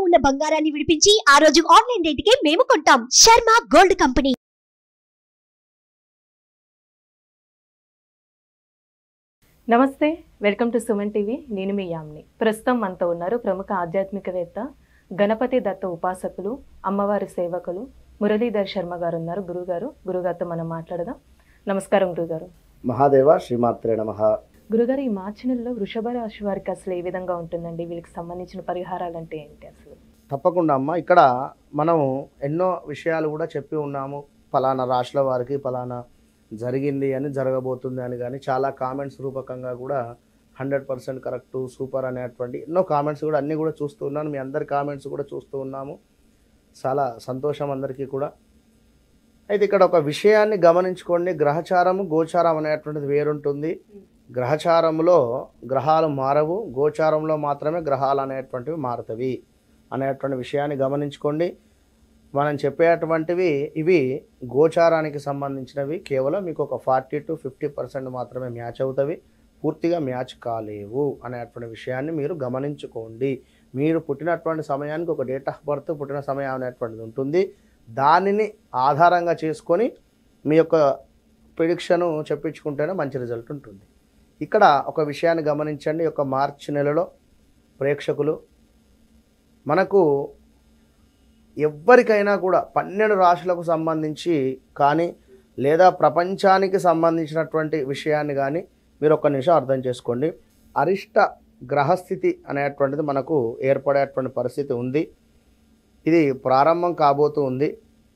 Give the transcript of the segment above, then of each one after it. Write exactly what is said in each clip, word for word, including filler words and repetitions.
ఉన్న బంగారాన్ని విడిపించి ఆ రోజు ఆన్లైన్ రేటుకే మేము కొంటాం. Sharma gold company. నమస్తే, వెల్కమ్ టు సుమన్ టీవీ. నేను మీ యామ్ని. ప్రస్తుతం మనతో ఉన్నారు ప్రముఖ ఆధ్యాత్మికవేత్త, గణపతి దత్త ఉపాసకులు, అమ్మవారి సేవకులు మురళీధర్ శర్మ గారు ఉన్నారు. గురుగారు గురుగారితో మనం మాట్లాడదాం. నమస్కారం గురుగారు. మహాదేవ శ్రీమాత్రే నమః. గురుగారు, ఈ మార్చి నెలలో వృషభ రాశి వారికి అసలు ఏ విధంగా ఉంటుందండి? వీళ్ళకి సంబంధించిన పరిహారాలు అంటే ఏంటి అసలు? తప్పకుండా అమ్మ, ఇక్కడ మనం ఎన్నో విషయాలు కూడా చెప్పి ఉన్నాము. ఫలానా రాశుల వారికి ఫలానా జరిగింది అని, జరగబోతుంది అని, కానీ చాలా కామెంట్స్ రూపకంగా కూడా హండ్రెడ్ పర్సెంట్ కరెక్టు, సూపర్ అనేటువంటి ఎన్నో కామెంట్స్ కూడా అన్నీ కూడా చూస్తూ ఉన్నాను. మీ అందరి కామెంట్స్ కూడా చూస్తూ ఉన్నాము. చాలా సంతోషం అందరికీ కూడా. అయితే ఇక్కడ ఒక విషయాన్ని గమనించుకోండి. గ్రహచారము గోచారం అనేటువంటిది వేరుంటుంది. గ్రహచారంలో గ్రహాలు మారవు, గోచారంలో మాత్రమే గ్రహాలు అనేటువంటివి మారుతవి అనేటువంటి విషయాన్ని గమనించుకోండి. మనం చెప్పేటువంటివి ఇవి గోచారానికి సంబంధించినవి. కేవలం మీకు ఒక ఫార్టీ టు ఫిఫ్టీ పర్సెంట్ మాత్రమే మ్యాచ్ అవుతవి, పూర్తిగా మ్యాచ్ కాలేవు అనేటువంటి విషయాన్ని మీరు గమనించుకోండి. మీరు పుట్టినటువంటి సమయానికి ఒక డేట్ ఆఫ్ బర్త్, పుట్టిన సమయం అనేటువంటిది ఉంటుంది. దానిని ఆధారంగా చేసుకొని మీ యొక్క ప్రిడిక్షను చెప్పించుకుంటేనే మంచి రిజల్ట్ ఉంటుంది. ఇక్కడ ఒక విషయాన్ని గమనించండి. ఒక మార్చి నెలలో ప్రేక్షకులు మనకు ఎవ్వరికైనా కూడా పన్నెండు రాశులకు సంబంధించి కానీ, లేదా ప్రపంచానికి సంబంధించినటువంటి విషయాన్ని కానీ మీరు ఒక్క నిమిషం అర్థం చేసుకోండి. అరిష్ట గ్రహస్థితి అనేటువంటిది మనకు ఏర్పడేటువంటి పరిస్థితి ఉంది. ఇది ప్రారంభం కాబోతూ ఉంది.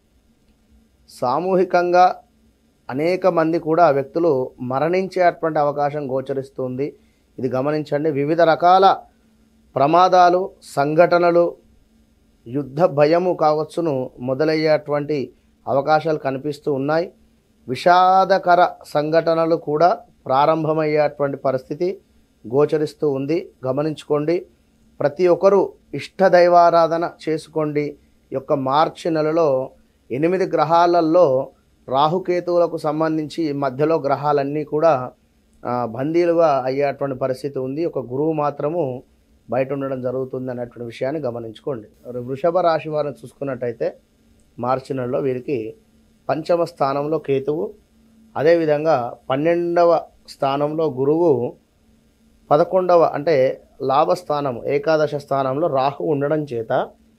సామూహికంగా అనేక మంది కూడా వ్యక్తులు మరణించేటువంటి అవకాశం గోచరిస్తుంది. ఇది గమనించండి. వివిధ రకాల ప్రమాదాలు, సంఘటనలు, యుద్ధ భయము కావచ్చును మొదలయ్యేటువంటి అవకాశాలు కనిపిస్తూ ఉన్నాయి. విషాదకర సంఘటనలు కూడా ప్రారంభమయ్యేటువంటి పరిస్థితి గోచరిస్తూ ఉంది. గమనించుకోండి. ప్రతి ఒక్కరూ ఇష్టదైవారాధన చేసుకోండి. ఈ యొక్క మార్చి నెలలో ఎనిమిది గ్రహాలలో రాహుకేతువులకు సంబంధించి మధ్యలో గ్రహాలన్నీ కూడా బందీలుగా అయ్యేటువంటి పరిస్థితి ఉంది. ఒక గురువు మాత్రము బయట ఉండడం జరుగుతుంది అనేటువంటి విషయాన్ని గమనించుకోండి. వృషభ రాశి వారిని చూసుకున్నట్టయితే మార్చి నెలలో వీరికి పంచమ స్థానంలో కేతువు, అదేవిధంగా పన్నెండవ స్థానంలో గురువు, పదకొండవ అంటే లాభస్థానము ఏకాదశ స్థానంలో రాహు ఉండడం చేత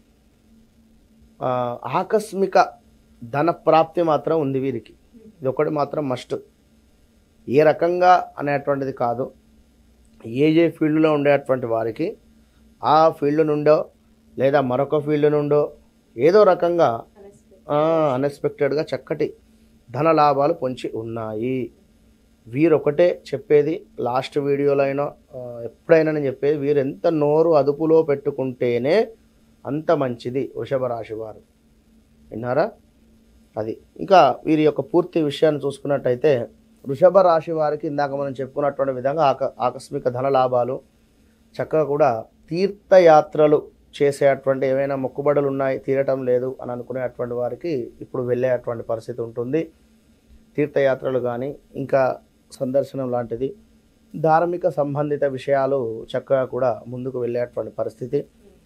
ఆకస్మిక ధన ప్రాప్తి మాత్రం ఉంది వీరికి. ఇది ఒకటి మాత్రం మస్ట్. ఏ రకంగా అనేటువంటిది కాదు, ఏ ఏ ఫీల్డ్లో ఉండేటువంటి వారికి ఆ ఫీల్డ్ నుండో లేదా మరొక ఫీల్డ్ నుండో ఏదో రకంగా అన్ఎక్స్పెక్టెడ్గా చక్కటి ధన లాభాలు పొంచి ఉన్నాయి. వీరొకటే చెప్పేది, లాస్ట్ వీడియోలో అయినా ఎప్పుడైనా నేను చెప్పేది, వీరు ఎంత నోరు అదుపులో పెట్టుకుంటేనే అంత మంచిది వృషభ రాశి వారు. విన్నారా? అది. ఇంకా వీరి యొక్క పూర్తి విషయాన్ని చూసుకున్నట్టయితే వృషభ రాశి వారికి ఇందాక మనం చెప్పుకున్నటువంటి విధంగా ఆక ఆకస్మిక ధన లాభాలు, చక్కగా కూడా తీర్థయాత్రలు చేసేటువంటి ఏవైనా మొక్కుబడులు ఉన్నాయి తీరటం లేదు అని అనుకునేటువంటి వారికి ఇప్పుడు వెళ్ళేటువంటి పరిస్థితి ఉంటుంది. తీర్థయాత్రలు కానీ ఇంకా సందర్శనం లాంటిది, ధార్మిక సంబంధిత విషయాలు చక్కగా కూడా ముందుకు వెళ్ళేటువంటి పరిస్థితి.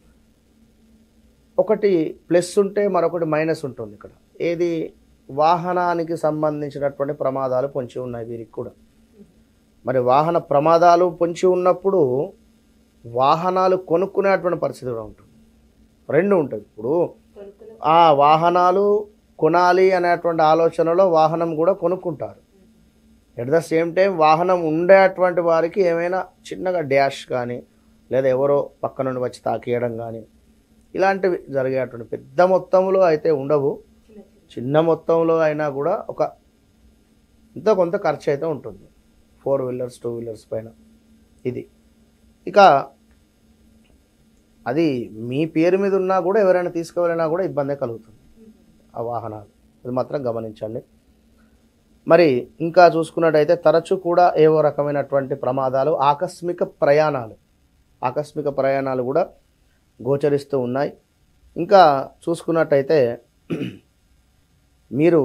ఒకటి ప్లస్ ఉంటే మరొకటి మైనస్ ఉంటుంది. ఇక్కడ ఏది? వాహనానికి సంబంధించినటువంటి ప్రమాదాలు పొంచి ఉన్నాయి వీరికి కూడా. మరి వాహన ప్రమాదాలు పొంచి ఉన్నప్పుడు వాహనాలు కొనుక్కునేటువంటి పరిస్థితి కూడా ఉంటుంది. రెండు ఉంటుంది. ఇప్పుడు ఆ వాహనాలు కొనాలి అనేటువంటి ఆలోచనలో వాహనం కూడా కొనుక్కుంటారు. ఎట్ ద సేమ్ టైం వాహనం ఉండేటువంటి వారికి ఏమైనా చిన్నగా డ్యాష్ కానీ, లేదా ఎవరో పక్క నుండి వచ్చి తాకేయడం కానీ ఇలాంటివి జరిగేటువంటి పెద్ద మొత్తంలో అయితే ఉండవు. చిన్న మొత్తంలో అయినా కూడా ఒక ఇంత కొంత ఖర్చు అయితే ఉంటుంది. ఫోర్ వీలర్స్, టూ వీలర్స్ పైన ఇది. ఇక అది మీ పేరు మీద ఉన్నా కూడా ఎవరైనా తీసుకువెళ్ళినా కూడా ఇబ్బందే కలుగుతుంది ఆ వాహనాలు. అది మాత్రం గమనించండి. మరి ఇంకా చూసుకున్నట్టయితే తరచూ కూడా ఏవో రకమైనటువంటి ప్రమాదాలు, ఆకస్మిక ప్రయాణాలు ఆకస్మిక ప్రయాణాలు కూడా గోచరిస్తూ ఉన్నాయి. ఇంకా చూసుకున్నట్టయితే మీరు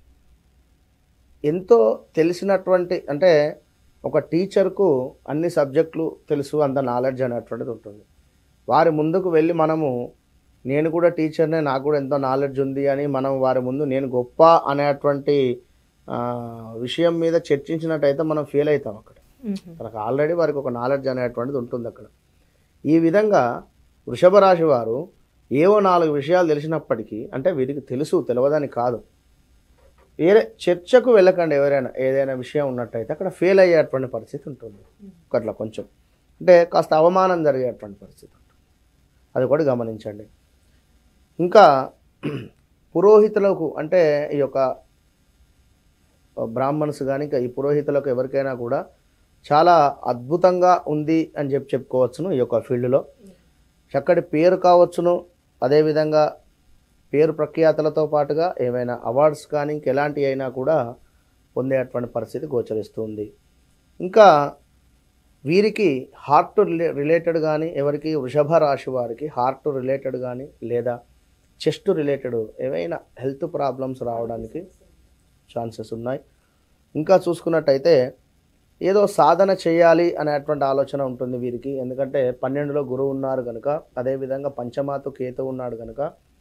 ఎంతో తెలిసినటువంటి, అంటే ఒక టీచర్కు అన్ని సబ్జెక్టులు తెలుసు, అంత నాలెడ్జ్ అనేటువంటిది ఉంటుంది. వారి ముందుకు వెళ్ళి మనము నేను కూడా టీచర్నే, నాకు కూడా ఎంతో నాలెడ్జ్ ఉంది అని మనం వారి ముందు నేను గొప్ప అనేటువంటి ఆ, విషయం మీద చర్చించినట్టయితే మనం ఫెయిల్ అవుతాం అక్కడ. తనకు ఆల్రెడీ వారికి ఒక నాలెడ్జ్ అనేటువంటిది ఉంటుంది అక్కడ. ఈ విధంగా వృషభ రాశి వారు ఏవో నాలుగు విషయాలు తెలిసినప్పటికీ, అంటే వీరికి తెలుసు తెలియదని కాదు, వేరే చర్చకు వెళ్ళకండి. ఎవరైనా ఏదైనా విషయం ఉన్నట్టయితే అక్కడ ఫెయిల్ అయ్యేటువంటి పరిస్థితి ఉంటుంది. అట్లా కొంచెం అంటే కాస్త అవమానం జరిగేటువంటి పరిస్థితి ఉంటుంది. అది కూడా గమనించండి. ఇంకా పురోహితులకు అంటే ఈ యొక్క బ్రాహ్మణ్స్ కానీ ఇంకా ఈ పురోహితులకు ఎవరికైనా కూడా చాలా అద్భుతంగా ఉంది అని చెప్పి చెప్పుకోవచ్చును. ఈ యొక్క ఫీల్డ్లో చక్కటి పేరు కావచ్చును, అదేవిధంగా పేరు ప్రఖ్యాతలతో పాటుగా ఏమైనా అవార్డ్స్ కానీ ఇంకెలాంటివి అయినా కూడా పొందేటువంటి పరిస్థితి గోచరిస్తుంది. ఇంకా వీరికి హార్ట్ రిలేటెడ్ కానీ, ఎవరికి వృషభ రాశి వారికి హార్ట్ రిలేటెడ్ కానీ లేదా చెస్ట్ రిలేటెడ్ ఏవైనా హెల్త్ ప్రాబ్లమ్స్ రావడానికి ఛాన్సెస్ ఉన్నాయి. ఇంకా చూసుకున్నట్టయితే ఏదో సాధన చేయాలి అనేటువంటి ఆలోచన ఉంటుంది వీరికి. ఎందుకంటే పన్నెండులో గురువు ఉన్నారు కనుక, అదేవిధంగా పంచమాతు కేతు ఉన్నాడు కనుక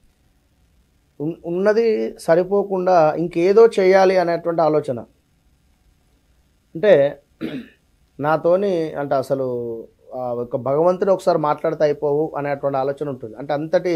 ఉన్నది సరిపోకుండా ఇంకేదో చేయాలి అనేటువంటి ఆలోచన. అంటే నాతోని అంటే అసలు ఒక భగవంతుడు ఒకసారి మాట్లాడితే అయిపోవు అనేటువంటి ఆలోచన ఉంటుంది. అంటే అంతటి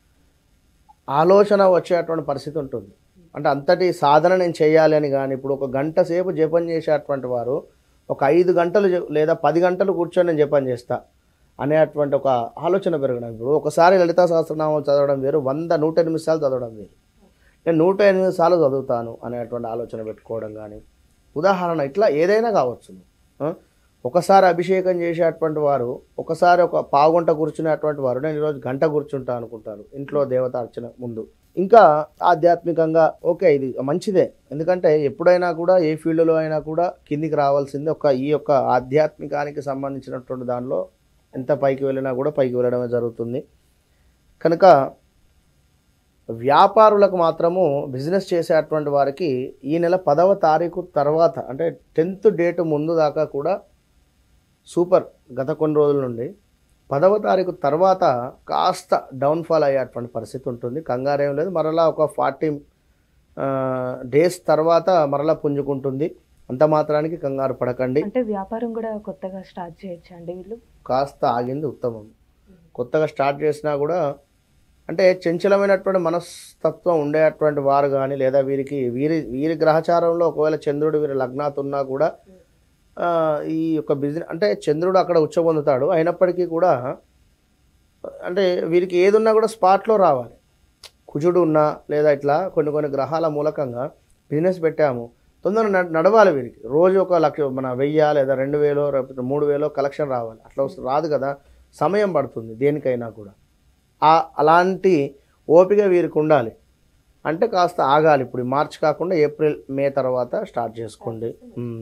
ఆలోచన వచ్చేటువంటి పరిస్థితి ఉంటుంది. అంటే అంతటి సాధన నేను చేయాలి అని. కానీ ఇప్పుడు ఒక గంట సేపు జపం చేసేటువంటి వారు ఒక ఐదు గంటలు లేదా పది గంటలు కూర్చొని నేను జపం చేస్తా అనేటువంటి ఒక ఆలోచన పెరగడం. ఇప్పుడు ఒకసారి లలితా సహస్రనామాలు చదవడం వేరు, వంద నూట ఎనిమిది సార్లు చదవడం వేరు. నేను నూట ఎనిమిది సార్లు చదువుతాను అనేటువంటి ఆలోచన పెట్టుకోవడం కానీ, ఉదాహరణ ఇట్లా ఏదైనా కావచ్చు. ఒకసారి అభిషేకం చేసేటువంటి వారు ఒకసారి ఒక పావుగంట కూర్చునేటువంటి వారు నేను ఈరోజు గంట కూర్చుంటా అనుకుంటారు ఇంట్లో దేవత అర్చన ముందు. ఇంకా ఆధ్యాత్మికంగా ఓకే, ఇది మంచిదే. ఎందుకంటే ఎప్పుడైనా కూడా ఏ ఫీల్డ్లో అయినా కూడా కిందికి రావాల్సింది ఒక ఈ యొక్క ఆధ్యాత్మికానికి సంబంధించినటువంటి దానిలో ఎంత పైకి వెళ్ళినా కూడా పైకి వెళ్ళడమే జరుగుతుంది. కనుక వ్యాపారులకు మాత్రము బిజినెస్ చేసేటువంటి వారికి ఈ నెల పదవ తారీఖు తర్వాత అంటే టెన్త్ డేట్ ముందు దాకా కూడా సూపర్. గత కొన్ని రోజుల నుండి పదవ తారీఖు తర్వాత కాస్త డౌన్ఫాల్ అయ్యేటువంటి పరిస్థితి ఉంటుంది. కంగారేం లేదు, మరలా ఒక ఫార్టీ డేస్ తర్వాత మరలా పుంజుకుంటుంది. అంత మాత్రానికి కంగారు పడకండి. అంటే వ్యాపారం కూడా కొత్తగా స్టార్ట్ చేయొచ్చు అండి వీళ్ళు? కాస్త ఆగింది ఉత్తమం. కొత్తగా స్టార్ట్ చేసినా కూడా అంటే చంచలమైనటువంటి మనస్తత్వం ఉండేటువంటి వారు కానీ, లేదా వీరికి వీరి వీరి గ్రహచారంలో ఒకవేళ చంద్రుడు వీరి లగ్నాత్ ఉన్నా కూడా ఈ యొక్క బిజినెస్ అంటే చంద్రుడు అక్కడ ఉచ్చ పొందుతాడు. అయినప్పటికీ కూడా అంటే వీరికి ఏది ఉన్నా కూడా స్పాట్లో రావాలి. కుజుడు ఉన్నా లేదా ఇట్లా కొన్ని కొన్ని గ్రహాల మూలకంగా బిజినెస్ పెట్టాము, తొందరగా నడవాలి. వీరికి రోజు ఒక లక్ష మన వెయ్యి లేదా రెండు వేలో మూడు వేలో కలెక్షన్ రావాలి. అట్లా రాదు కదా, సమయం పడుతుంది దేనికైనా కూడా. ఆ అలాంటి ఓపిక వీరికి ఉండాలి. అంటే కాస్త ఆగాలి. ఇప్పుడు మార్చ్ కాకుండా ఏప్రిల్ మే తర్వాత స్టార్ట్ చేసుకోండి.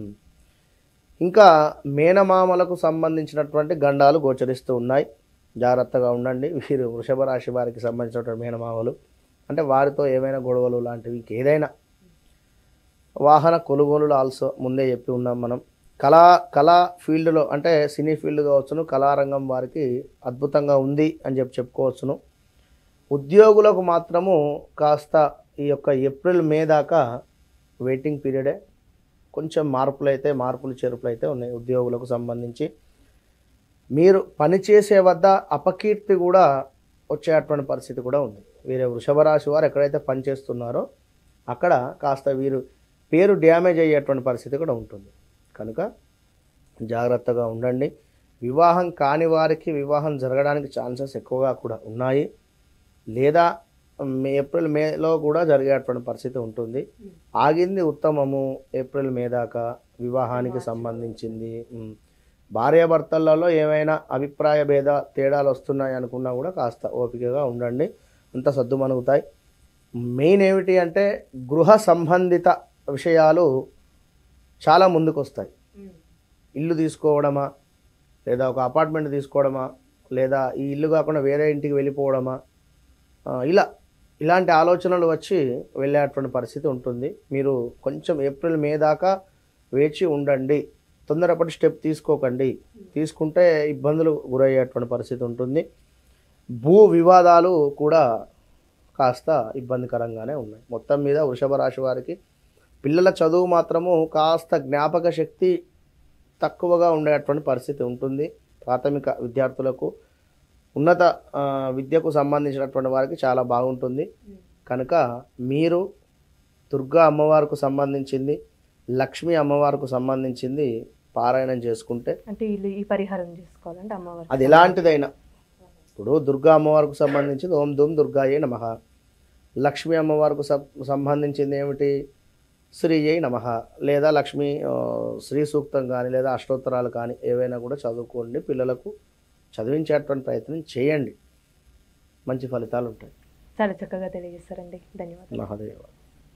ఇంకా మేనమామలకు సంబంధించినటువంటి గండాలు గోచరిస్తూ ఉన్నాయి, జాగ్రత్తగా ఉండండి. వీరు వృషభ రాశి వారికి సంబంధించినటువంటి మేనమామలు అంటే వారితో ఏమైనా గొడవలు లాంటివి ఏదైనా. వాహన కొనుగోలు ఆల్సో ముందే చెప్పి ఉన్నాం మనం. కళా కళా ఫీల్డ్లో అంటే సినీ ఫీల్డ్ కావచ్చును, కళారంగం వారికి అద్భుతంగా ఉంది అని చెప్పి చెప్పుకోవచ్చును. ఉద్యోగులకు మాత్రము కాస్త ఈ యొక్క ఏప్రిల్ మే దాకా వెయిటింగ్ పీరియడే. కొంచెం మార్పులు అయితే మార్పులు చేర్పులు అయితే ఉన్నాయి ఉద్యోగులకు సంబంధించి. మీరు పనిచేసే వద్ద అపకీర్తి కూడా వచ్చేటువంటి పరిస్థితి కూడా ఉంది. వీరే వృషభ రాశి వారు ఎక్కడైతే పనిచేస్తున్నారో అక్కడ కాస్త వీరు పేరు డ్యామేజ్ అయ్యేటువంటి పరిస్థితి కూడా ఉంటుంది. కనుక జాగ్రత్తగా ఉండండి. వివాహం కాని వారికి వివాహం జరగడానికి ఛాన్సెస్ ఎక్కువగా కూడా ఉన్నాయి, లేదా మే ఏప్రిల్ మేలో కూడా జరిగేటువంటి పరిస్థితి ఉంటుంది. ఆగింది ఉత్తమము ఏప్రిల్ మే దాకా వివాహానికి సంబంధించింది. భార్యాభర్తలలో ఏమైనా అభిప్రాయ భేద తేడాలు వస్తున్నాయి అనుకున్నా కూడా కాస్త ఓపికగా ఉండండి, అంత సర్దుమణుగుతాయి. మెయిన్ ఏమిటి అంటే గృహ సంబంధిత విషయాలు చాలా ముందుకు వస్తాయి. ఇల్లు తీసుకోవడమా, లేదా ఒక అపార్ట్మెంట్ తీసుకోవడమా, లేదా ఈ ఇల్లు కాకుండా వేరే ఇంటికి వెళ్ళిపోవడమా, ఇలా ఇలాంటి ఆలోచనలు వచ్చి వెళ్ళేటువంటి పరిస్థితి ఉంటుంది. మీరు కొంచెం ఏప్రిల్ మే దాకా వేచి ఉండండి, తొందరపడి స్టెప్ తీసుకోకండి. తీసుకుంటే ఇబ్బందులు గురయ్యేటువంటి పరిస్థితి ఉంటుంది. భూ వివాదాలు కూడా కాస్త ఇబ్బందికరంగానే ఉన్నాయి. మొత్తం మీద వృషభ రాశి వారికి పిల్లల చదువు మాత్రము కాస్త జ్ఞాపక శక్తి తక్కువగా ఉండేటువంటి పరిస్థితి ఉంటుంది. ప్రాథమిక విద్యార్థులకు ఉన్నత ఆ, విద్యకు సంబంధించినటువంటి వారికి చాలా బాగుంటుంది. కనుక మీరు దుర్గా అమ్మవారికి సంబంధించింది, లక్ష్మీ అమ్మవారికి సంబంధించింది పారాయణం చేసుకుంటే అంటే వీళ్ళు ఈ పరిహారం చేసుకోవాలంటే అమ్మవారు అది ఎలాంటిదైనా, ఇప్పుడు దుర్గా అమ్మవారికి సంబంధించింది ఓం దుమ్ దుర్గాయే నమః, లక్ష్మీ అమ్మవారికి సం- సంబంధించింది ఏమిటి శ్రీయై నమః, లేదా లక్ష్మీ ఆ, శ్రీ సూక్తం కానీ లేదా అష్టోత్తరాలు కానీ ఏవైనా కూడా చదువుకోండి. పిల్లలకు చదివించేటువంటి ప్రయత్నం చేయండి, మంచి ఫలితాలు ఉంటాయి. చాలా చక్కగా తెలియజేస్తారండి. ధన్యవాదాలు. మహాదేవ.